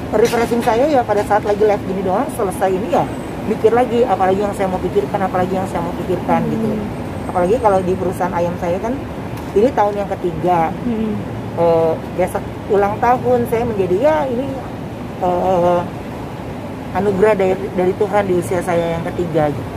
refreshing saya ya pada saat lagi live gini doang, selesai ini ya mikir lagi apalagi yang saya mau pikirkan, gitu. Apalagi kalau di perusahaan ayam saya kan ini tahun yang ketiga. Besok ulang tahun saya menjadi ya ini anugerah dari Tuhan di usia saya yang ketiga gitu.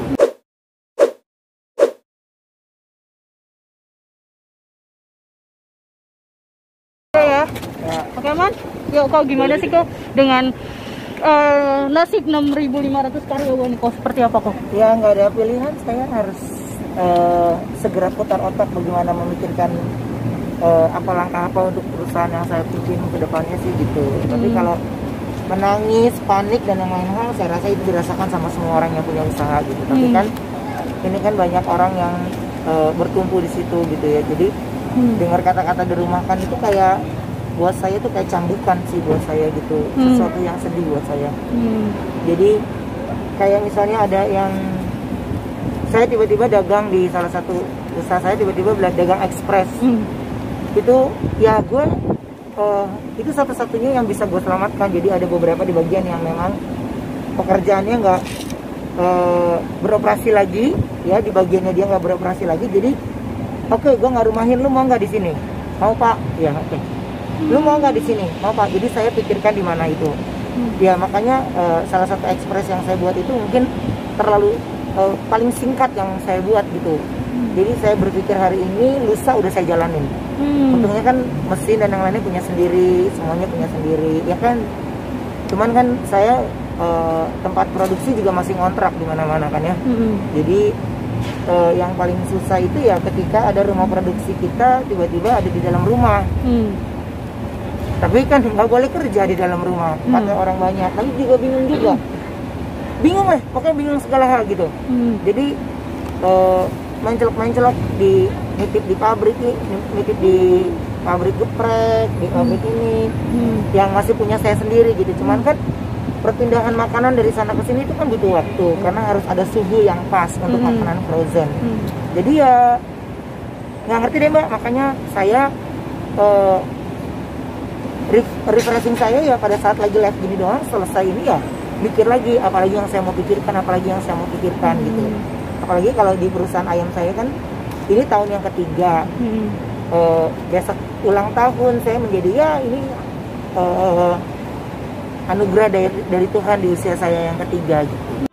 Ya. Oke man, yuk kok gimana sih kok dengan nasib 6.500 karyawan kok seperti apa kok? Ya nggak ada pilihan, saya harus segera putar otak bagaimana memikirkan apa langkah apa untuk perusahaan yang saya pimpin ke depannya sih gitu. Tapi kalau menangis, panik dan yang lain hal saya rasa itu dirasakan sama semua orang yang punya usaha gitu. Tapi kan ini kan banyak orang yang bertumpu di situ gitu ya. Jadi dengar kata-kata dirumahkan itu kayak buat saya tuh kayak cambukan sih buat saya gitu. Sesuatu yang sedih buat saya. Jadi kayak misalnya ada yang saya tiba-tiba dagang di salah satu usaha saya, tiba-tiba dagang ekspres. Itu ya gue itu satu-satunya yang bisa gue selamatkan. Jadi ada beberapa di bagian yang memang pekerjaannya nggak beroperasi lagi ya, di bagiannya dia nggak beroperasi lagi. Jadi oke, gue nggak rumahin, lu mau nggak di sini? Mau pak? Ya oke. Lu mau nggak di sini? Mau pak. Jadi saya pikirkan di mana itu. Ya makanya salah satu ekspres yang saya buat itu mungkin terlalu paling singkat yang saya buat gitu. Jadi saya berpikir hari ini, lusa udah saya jalanin. Untungnya kan mesin dan yang lainnya punya sendiri, semuanya punya sendiri, ya kan. Cuman kan saya tempat produksi juga masih ngontrak di mana-mana kan ya. Jadi yang paling susah itu ya ketika ada rumah produksi kita tiba-tiba ada di dalam rumah. Tapi kan nggak boleh kerja di dalam rumah, karena orang banyak. Tapi juga bingung lah, pokoknya bingung segala hal gitu. Jadi mencelok di nitip di pabrik ini, nitip di pabrik geprek, di pabrik ini yang masih punya saya sendiri gitu. Cuman kan perpindahan makanan dari sana ke sini itu kan butuh waktu karena harus ada suhu yang pas untuk makanan frozen. Jadi ya nggak ngerti deh mbak, makanya saya refreshing saya ya pada saat lagi live gini doang, selesai ini ya mikir lagi apalagi yang saya mau pikirkan, gitu. Apalagi kalau di perusahaan ayam saya kan ini tahun yang ketiga. Besok ulang tahun saya menjadi ya ini anugerah dari Tuhan di usia saya yang ketiga gitu.